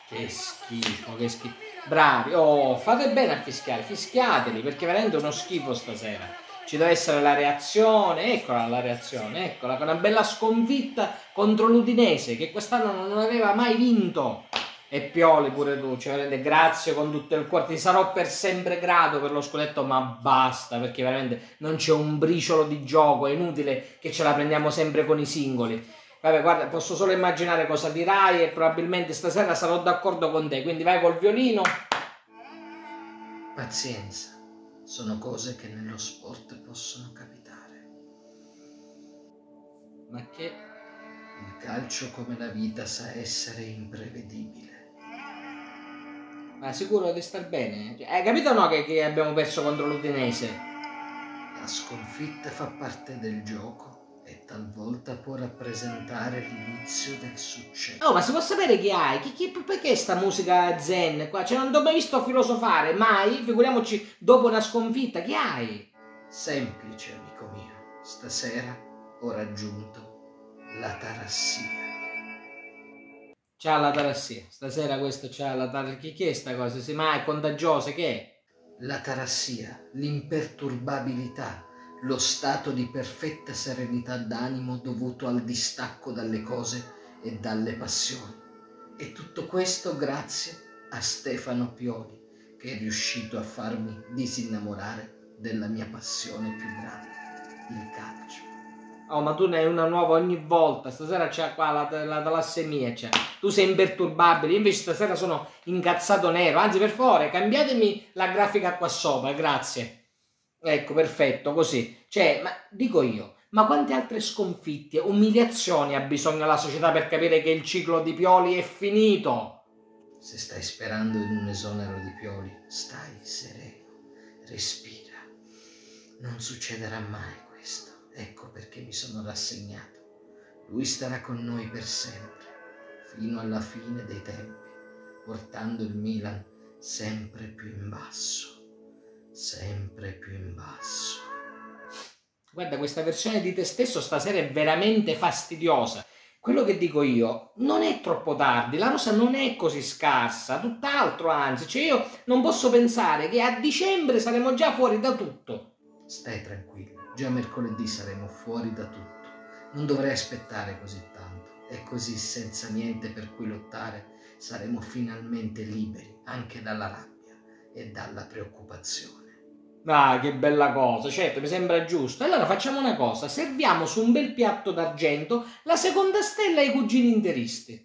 Che schifo, che schifo. Bravi, oh, fate bene a fischiare, fischiateli, perché veramente è uno schifo stasera. Ci deve essere la reazione, eccola la reazione, eccola, con una bella sconfitta contro l'Udinese, che quest'anno non aveva mai vinto. E Pioli pure tu, cioè veramente grazie con tutto il cuore, ti sarò per sempre grato per lo scudetto, ma basta, perché veramente non c'è un briciolo di gioco, è inutile che ce la prendiamo sempre con i singoli. Vabbè, guarda, posso solo immaginare cosa dirai e probabilmente stasera sarò d'accordo con te, quindi vai col violino. Pazienza, sono cose che nello sport possono capitare. Ma che... Il calcio, come la vita, sa essere imprevedibile. Ma sicuro di star bene? Cioè, hai capito o no che abbiamo perso contro l'Udinese? La sconfitta fa parte del gioco e talvolta può rappresentare l'inizio del successo. Oh, ma si può sapere chi hai? Perché sta musica zen qua? Cioè, non ti ho mai visto filosofare, mai? Figuriamoci dopo una sconfitta, chi hai? Semplice, amico mio. Stasera ho raggiunto la tarassia. C'ha la tarassia. Stasera questo c'ha la tarassia. Chi è sta cosa? Si ma è contagiosa, che è? La tarassia, l'imperturbabilità, lo stato di perfetta serenità d'animo dovuto al distacco dalle cose e dalle passioni. E tutto questo grazie a Stefano Pioli, che è riuscito a farmi disinnamorare della mia passione più grande, il calcio. Oh, ma tu ne hai una nuova ogni volta. Stasera c'è qua la talassemia, c'è. Tu sei imperturbabile, io invece stasera sono incazzato nero. Anzi, per favore, cambiatemi la grafica qua sopra, grazie. Ecco, perfetto, così. Cioè, ma dico io, ma quante altre sconfitte, umiliazioni ha bisogno la società per capire che il ciclo di Pioli è finito? Se stai sperando in un esonero di Pioli, stai sereno, respira. Non succederà mai questo. Ecco perché mi sono rassegnato. Lui starà con noi per sempre, fino alla fine dei tempi, portando il Milan sempre più in basso, sempre più in basso. Guarda, questa versione di te stesso stasera è veramente fastidiosa. Quello che dico io, non è troppo tardi, la rosa non è così scarsa, tutt'altro anzi, cioè io non posso pensare che a dicembre saremo già fuori da tutto. Stai tranquillo, già mercoledì saremo fuori da tutto. Non dovrei aspettare così tanto. E così, senza niente per cui lottare, saremo finalmente liberi anche dalla rabbia e dalla preoccupazione. Ah, che bella cosa, certo, mi sembra giusto. Allora facciamo una cosa, serviamo su un bel piatto d'argento la seconda stella ai cugini interisti.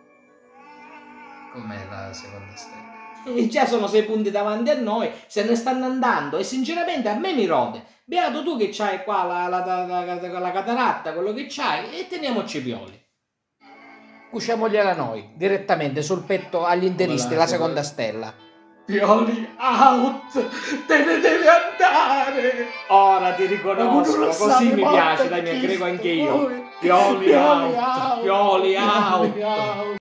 Com'è la seconda stella? Già sono 6 punti davanti a noi, se ne stanno andando e sinceramente a me mi rode. Beato tu che c'hai qua la cataratta, quello che c'hai, e teniamoci Pioli. Cuciamogliela noi, direttamente sul petto agli interisti, la seconda stella. Pioli out! Te ne devi andare! Ora ti riconosco, così mi piace, dai, mi aggrego anche io. Pioli out, Pioli out.